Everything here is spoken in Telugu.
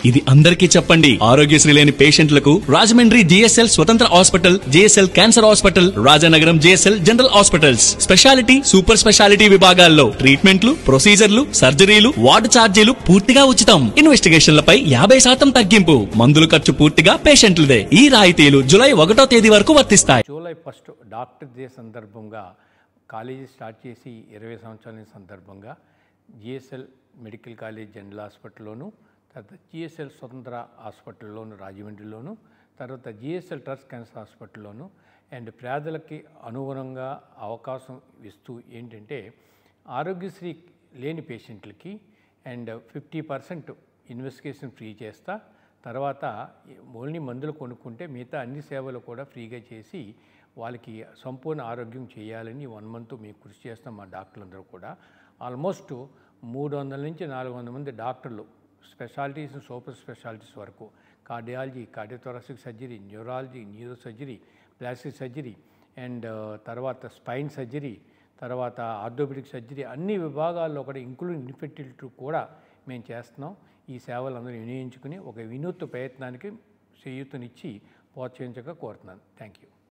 ఇది అందరికీ చెప్పండి. ఆరోగ్యశ్రీ లేని పేషెంట్లకు Rajahmundry GSL Swatantra hospital, GSL cancer hospital, Rajanagaram GSL general hospitals speciality, super speciality విభాగాల్లో ట్రీట్మెంట్లు, ప్రొసీజర్లు, సర్జరీలు, వార్డు ఛార్జీలు పూర్తిగా ఉచితం. ఇన్వెస్టిగేషన్లపై 50% తగ్గింపు. మందుల ఖర్చు పూర్తిగా పేషెంట్లదే. ఈ రాయితీలు జూలై 1వ తేదీ వరకు వర్తిస్తాయి. జూలై 1 డాక్టర్ డే సందర్భంగా కాలేజీ స్టార్ట్ చేసి 20 సంవత్సరాల సందర్భంగా జిఎస్ఎల్ మెడికల్ కాలేజ్ జనరల్ హాస్పిటల్లోను, తర్వాత జిఎస్ఎల్ స్వతంత్ర హాస్పిటల్లోను రాజమండ్రిలోను, తర్వాత జిఎస్ఎల్ ట్రస్ట్ క్యాన్సర్ హాస్పిటల్లోను అండ్ పేదలకి అనుగుణంగా అవకాశం ఇస్తూ ఏంటంటే ఆరోగ్యశ్రీ లేని పేషెంట్లకి అండ్ 50% ఇన్వెస్టిగేషన్ ఫ్రీ చేస్తా, తర్వాత ఓన్లీ మందులు కొనుక్కుంటే మిగతా అన్ని సేవలు కూడా ఫ్రీగా చేసి వాళ్ళకి సంపూర్ణ ఆరోగ్యం చేయాలని 1 మంత్ మేము కృషి చేస్తాం. మా డాక్టర్లందరూ కూడా ఆల్మోస్ట్ 300 నుంచి 400 మంది డాక్టర్లు స్పెషాలిటీస్, సూపర్ స్పెషాలిటీస్ వరకు cardiology, cardiothoracic surgery, neurology, neuro surgery, plastic surgery and తర్వాత స్పైన్ సర్జరీ, తర్వాత ఆర్థోపెడిక్ సర్జరీ అన్ని విభాగాల్లో కూడా ఇంక్లూడింగ్ ఇన్ఫెర్టిలిటీ కూడా మేము చేస్తున్నాం. ఈ సేవలందరూ వినియోగించుకుని ఒక వినూత్న ప్రయత్నానికి చేయూతనిచ్చి ప్రోత్సహించగా కోరుతున్నాను. Thank you.